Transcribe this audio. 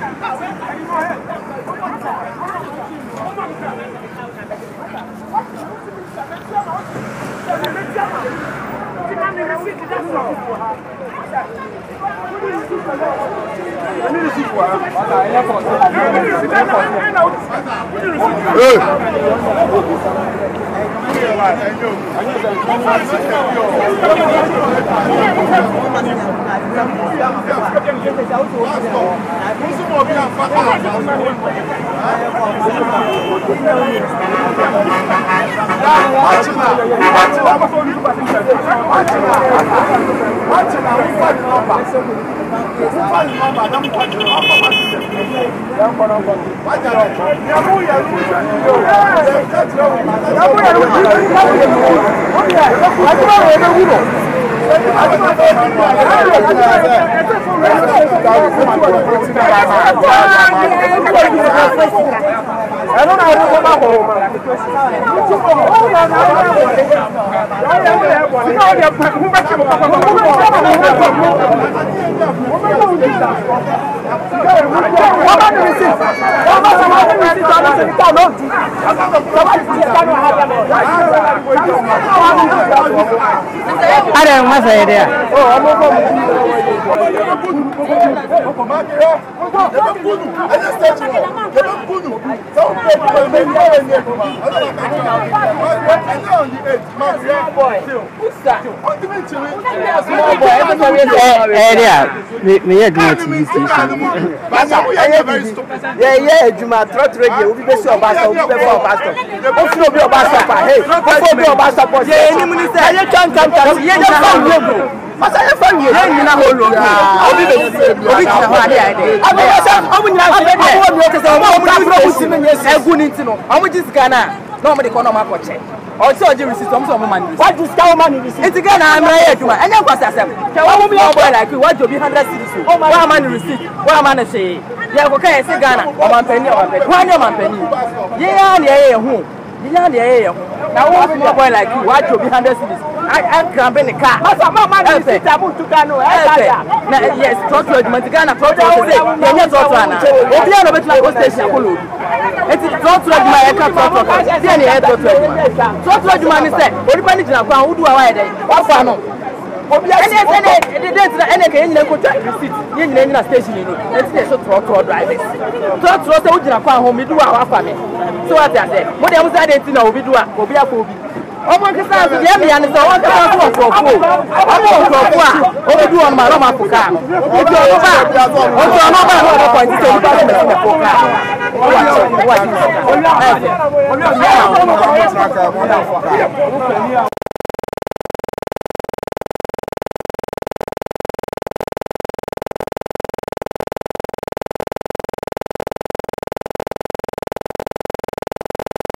Also, you receive some money. What is our money? It's again, I'm right to my and you was a like you want to be 100 cities. Oh, my money receipt. What am I say? Yeah, okay, say Ghana, or my penny, or my penny. Yeah, who? Yeah, now, one more boy like you want to be 100 cities. I'm cramping the car. Yes, talk to Ghana, talk to it's not to my aircraft.